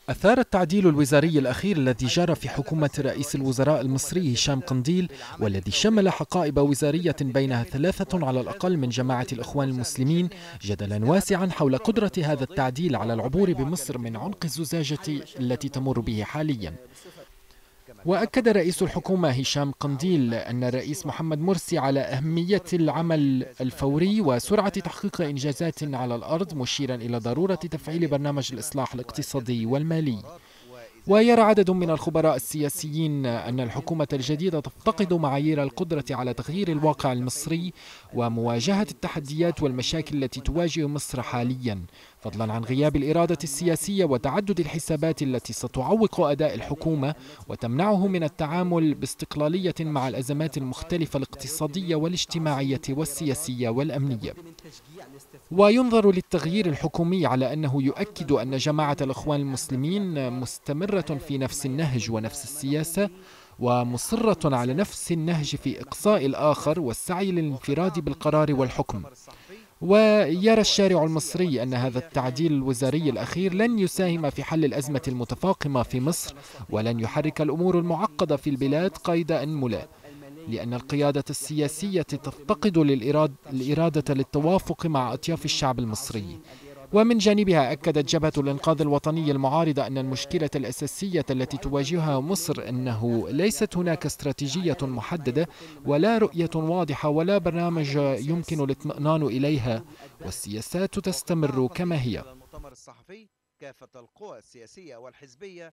أثار التعديل الوزاري الأخير الذي جرى في حكومة رئيس الوزراء المصري هشام قنديل، والذي شمل حقائب وزارية بينها ثلاثة على الأقل من جماعة الإخوان المسلمين، جدلا واسعا حول قدرة هذا التعديل على العبور بمصر من عنق الزجاجة التي تمر به حاليا. وأكد رئيس الحكومة هشام قنديل أن الرئيس محمد مرسي على أهمية العمل الفوري وسرعة تحقيق إنجازات على الأرض، مشيرا إلى ضرورة تفعيل برنامج الإصلاح الاقتصادي والمالي. ويرى عدد من الخبراء السياسيين أن الحكومة الجديدة تفتقد معايير القدرة على تغيير الواقع المصري ومواجهة التحديات والمشاكل التي تواجه مصر حاليا، فضلا عن غياب الإرادة السياسية وتعدد الحسابات التي ستعوق أداء الحكومة وتمنعه من التعامل باستقلالية مع الأزمات المختلفة الاقتصادية والاجتماعية والسياسية والأمنية. وينظر للتغيير الحكومي على أنه يؤكد أن جماعة الإخوان المسلمين مستمرة في نفس النهج ونفس السياسة، ومصرة على نفس النهج في إقصاء الآخر والسعي للانفراد بالقرار والحكم. ويرى الشارع المصري أن هذا التعديل الوزاري الأخير لن يساهم في حل الأزمة المتفاقمة في مصر، ولن يحرك الأمور المعقدة في البلاد قيد أنملة، لأن القيادة السياسية تفتقد الإرادة للتوافق مع أطياف الشعب المصري. ومن جانبها أكدت جبهة الإنقاذ الوطني المعارضة أن المشكلة الأساسية التي تواجهها مصر أنه ليست هناك استراتيجية محددة ولا رؤية واضحة ولا برنامج يمكن الاطمئنان إليها، والسياسات تستمر كما هي.